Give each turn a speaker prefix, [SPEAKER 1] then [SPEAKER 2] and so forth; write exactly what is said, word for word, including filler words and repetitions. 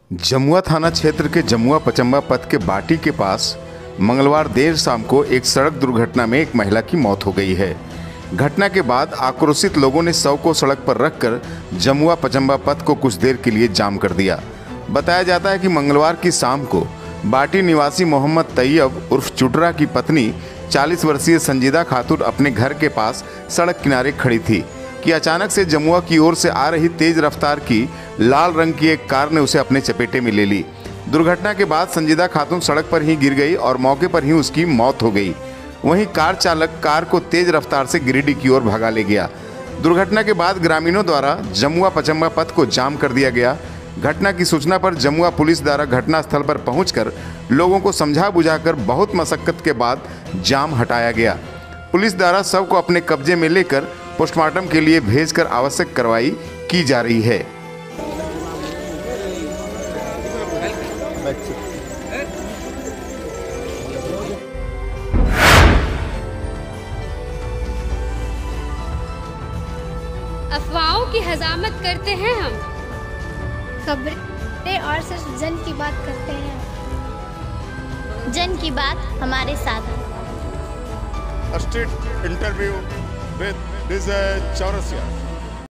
[SPEAKER 1] जमुआ थाना क्षेत्र के जमुआ पचम्बा पथ के बाटी के पास मंगलवार देर शाम को एक सड़क दुर्घटना में एक महिला की मौत हो गई है। घटना के बाद आक्रोशित लोगों ने शव को सड़क पर रखकर जमुआ पचम्बा पथ को कुछ देर के लिए जाम कर दिया। बताया जाता है कि मंगलवार की शाम को बाटी निवासी मोहम्मद तैयब उर्फ चुटरा की पत्नी चालीस वर्षीय संजीदा खातून अपने घर के पास सड़क किनारे खड़ी थी कि अचानक से जमुआ की ओर से आ रही तेज रफ्तार की लाल रंग की एक कार ने उसे अपने चपेटे में ले ली। दुर्घटना के बाद संजीदा खातून सड़क पर ही गिर गई और मौके पर ही उसकी मौत हो गई। वहीं कार चालक कार को तेज रफ्तार से गिरिडीह की ओर भगा ले गया। दुर्घटना के बाद ग्रामीणों द्वारा जमुआ पचम्बा पथ को जाम कर दिया गया। घटना की सूचना पर जमुआ पुलिस द्वारा घटनास्थल पर पहुंचकर लोगों को समझा बुझाकर बहुत मशक्कत के बाद जाम हटाया गया। पुलिस द्वारा शव को अपने कब्जे में लेकर पोस्टमार्टम के लिए भेजकर आवश्यक कार्रवाई की जा रही है।
[SPEAKER 2] अफवाहों की हजामत करते हैं हम,
[SPEAKER 3] खबरें और सिर्फ जन की बात करते हैं।
[SPEAKER 4] जन की बात हमारे साथ।
[SPEAKER 5] Street interview with Vijay Chaurasia.